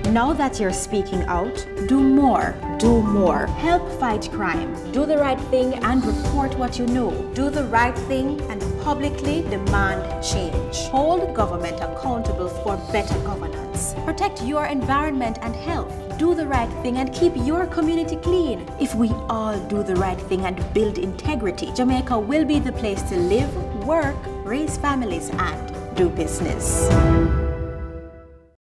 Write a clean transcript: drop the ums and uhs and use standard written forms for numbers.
Now that you're speaking out, do more. Do more. Help fight crime. Do the right thing and report what you know. Do the right thing and publicly demand change. Hold government accountable for better governance. Protect your environment and health. Do the right thing and keep your community clean. If we all do the right thing and build integrity, Jamaica will be the place to live, work, raise families, and do business.